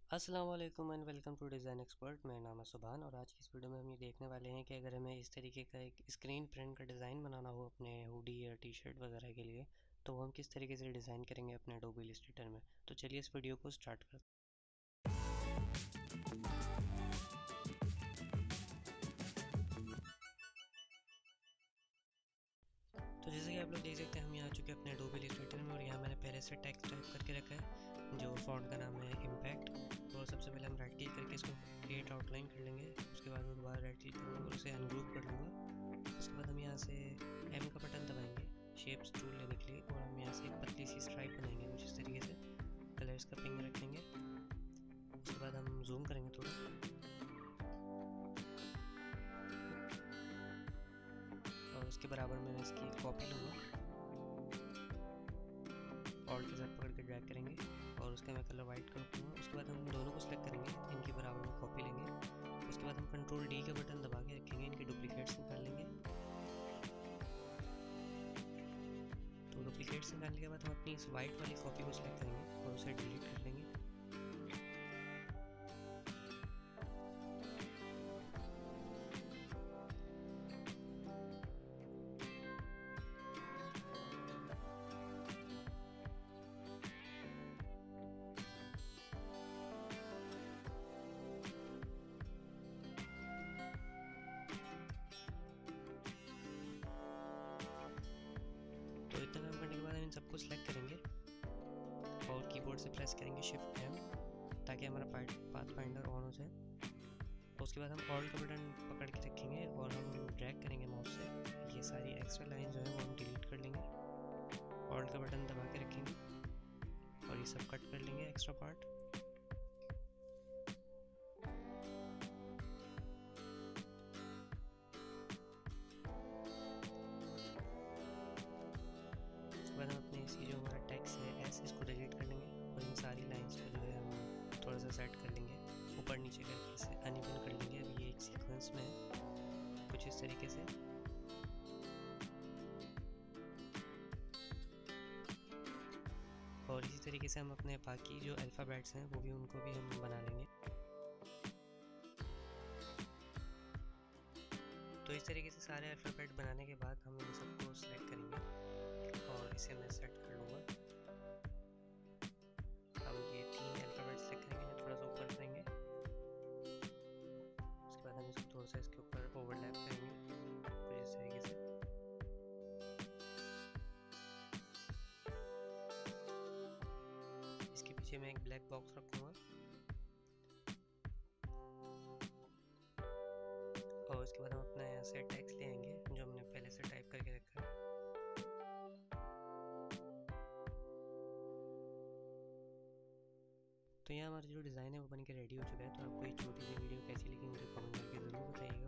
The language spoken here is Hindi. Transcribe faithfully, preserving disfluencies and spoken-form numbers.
अस्सलाम वालेकुम and welcome to design expert. मेरा नाम है सुभान और आज की इस वीडियो में हम ये देखने वाले हैं कि अगर हमें इस तरीके का एक स्क्रीन प्रिंट का डिज़ाइन बनाना हो अपने हुडी या टी शर्ट वगैरह के लिए, तो वो हम किस तरीके से डिज़ाइन करेंगे अपने एडोबी इलस्ट्रेटर में। तो चलिए इस वीडियो को स्टार्ट करते हैं। तो जैसे कि आप लोग देख सकते हैं हम यहाँ आ चुके हैं अपने एडोबी इलस्ट्रेटर में और यहाँ मैंने पहले से टेक्स्ट टाइप करके रखा है जो फॉन्ट का नाम है इम्पैक्ट। और सबसे पहले हम राइट क्लिक करके इसको क्रिएट आउटलाइन कर लेंगे। उसके बाद मैं दोबारा राइट क्लिक करूँगा और उसे अनग्रुप कर लूँगा। उसके बाद हम यहाँ से एम का बटन दबाएंगे शेप्स टूल लेने के लिए और हम यहाँ से एक पतली सी स्ट्राइप बनाएंगे कुछ इस तरीके से। कलर्स का पिंग रखेंगे। उसके बाद हम जूम करेंगे थोड़ा और उसके बराबर में मैं इसकी कॉपी लूँगा। ऑल्ट के साथ पकड़ के ड्रैग करेंगे और उसका मैं कलर वाइट कर दूँगा। उसके बाद हम दोनों को सिलेक्ट करेंगे, इनके बराबर में कॉपी लेंगे। उसके बाद हम कंट्रोल डी का बटन दबा के रखेंगे, इनके डुप्लीकेट्स निकाल लेंगे। तो डुप्लीकेट्स निकालने के बाद हम अपनी इस वाइट वाली कॉपी को सिलेक्ट करेंगे और उसे डिलीट कर लेंगे। तो इतना काम करने के बाद हम इन सबको सिलेक्ट करेंगे और कीबोर्ड से प्रेस करेंगे शिफ्ट एम ताकि हमारा पाथ फाइंडर ऑन हो जाए। तो उसके बाद हम ऑल्ट का बटन पकड़ के रखेंगे और हम ड्रैग करेंगे माउस से। ये सारी एक्स्ट्रा लाइन जो है वो हम डिलीट कर लेंगे। ऑल्ट का बटन दबा के रखेंगे और ये सब कट कर लेंगे एक्स्ट्रा पार्ट। उसके बाद हम अपने इसी जो हमारा टेक्स्ट है ऐसे इसको डिलीट कर लेंगे और इन सारी लाइंस को जो है हम थोड़ा सा सेट कर लेंगे, ऊपर नीचे करके इसे अनइवन कर लेंगे। अभी ये एक सीक्वेंस में है कुछ इस तरीके से। और इसी तरीके से हम अपने बाकी जो अल्फ़ाबेट्स हैं वो भी उनको भी हम बना लेंगे। तो इस तरीके से सारे अल्फ़ाबेट बनाने के बाद हम इन सबको सिलेक्ट करेंगे और इसे मैं सेट कर लूँगा। हम ये तीन अल्फ़ाबेट सेलेक्ट करेंगे, थोड़ा सा ऊपर करेंगे। उसके बाद हम इसको थोड़ा सा इसके ऊपर ओवरलैप करेंगे कुछ इस तरीके से। इसके पीछे मैं एक ब्लैक बॉक्स रखूँगा और उसके बाद हम अपना यहाँ से टेक्स्ट ले आएंगे जो हमने पहले से टाइप करके रखा है। तो यहाँ हमारा जो डिज़ाइन है वो बन के रेडी हो चुका है। तो आपको ये छोटी सी वीडियो कैसी लगी मुझे कमेंट करके ज़रूर बताइएगा।